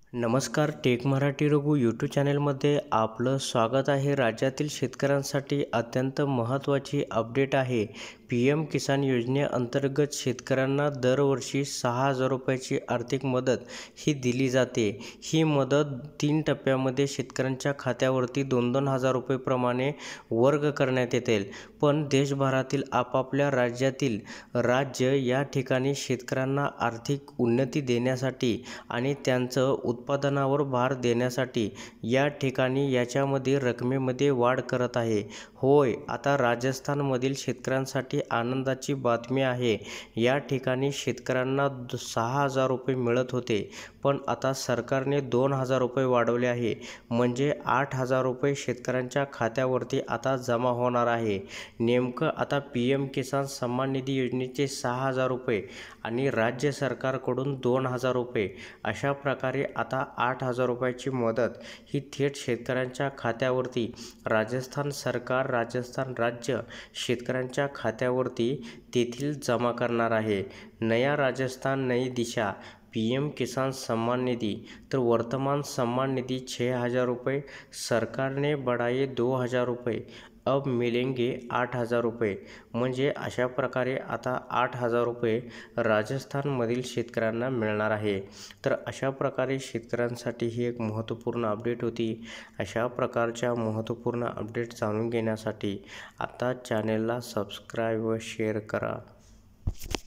नमस्कार, take Marathi Raghu YouTube चॅनलमध्ये आपलं स्वागत आहे. राज्यातील शेतकऱ्यांसाठी अत्यंत महत्त्वाची अपडेट आहे. PM किसान योजनेअंतर्गत शेतकऱ्यांना दरवर्षी 6,000 रुपयाची आर्थिक मदत ही दिली जाते. ही मदत 3 टप्प्यामध्ये शेतकऱ्यांच्या खात्यावरती 2-2 हजार रुपये प्रमाणे वर्ग करण्यात येतील. पण देशभरातील आपापल्या राज्यातील राज्य या ठिकाणी शेतकऱ्यांना आर्थिक उन्नती देण्यासाठी आणि त्यांचं उत्पादनावर भर देण्यासाठी या ठिकाणी याच्यामध्ये रकमेमध्ये वाढ करत आहे. होय, आता राजस्थानमधील शेतकऱ्यांसाठी आनंदाची बातमी आहे. या ठिकाणी शेतकऱ्यांना 6,000 रुपये मिळत होते, पण आता सरकारने 2,000 रुपये वाढवले आहे. म्हणजे 8,000 रुपये शेतकऱ्यांच्या खात्यावरती आता जमा होणार आहे. नेमकं आता PM किसान सन्मान निधी योजनेचे 6,000 रुपये आणि राज्य सरकारकडून 2,000 रुपये अशा प्रकारे आता 8,000 रुपयाची मदत ही थेट शेतकऱ्यांच्या खात्यावरती राजस्थान सरकार, राजस्थान राज्य शेतकऱ्यांच्या खात्यावरती तेथील जमा करणार आहे. नया राजस्थान नई दिशा. PM किसान सम्मान निधि तर वर्तमान सम्मान निधि 6,000 रुपये, सरकार ने बढ़ाए 2,000 रुपये, अब मिलेंगे 8,000 रुपये. म्हणजे अशा प्रकारे आता 8,000 रुपये राजस्थानमधील शेतकऱ्यांना मिळणार आहे. तर अशा प्रकारे शेतकऱ्यांसाठी ही एक महत्त्वपूर्ण अपडेट होती. अशा प्रकारच्या महत्त्वपूर्ण अपडेट जाणून घेण्यासाठी आता चॅनेलला सबस्क्राईब व शेअर करा.